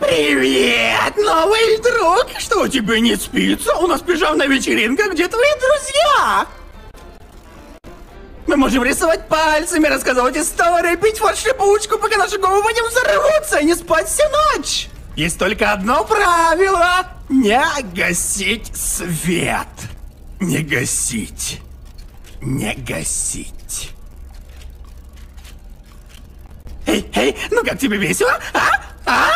Привет, новый друг! Что, тебе не спится? У нас пижамная вечеринка, где твои друзья? Мы можем рисовать пальцами, рассказывать истории, пить фаршибучку, пока наши головы не взорвутся и не спать всю ночь. Есть только одно правило. Не гасить свет. Не гасить. Не гасить. Эй, ну как тебе весело? А?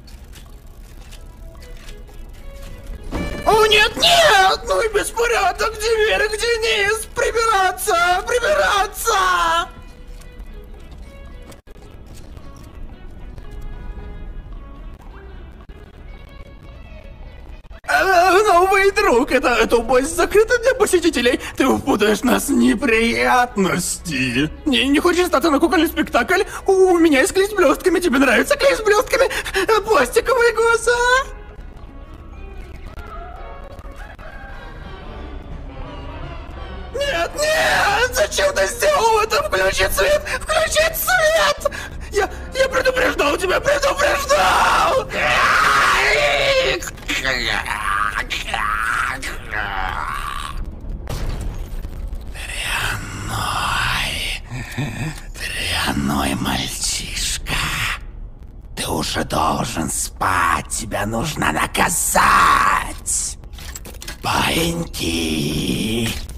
О, нет! Ну и беспорядок, где вверх, где низ! Прибираться! Новый друг, это область закрыта для посетителей. Ты упутаешь нас в неприятности. Не хочешь остаться на кукольный спектакль? У меня есть клей с блестками. Тебе нравится клей с блестками? Пластиковые глаза? Нет! Зачем ты сделал это? Включи свет! Я предупреждал тебя, предупреждал! Дрянной мальчишка. Ты уже должен спать, тебя нужно наказать. Паиньки.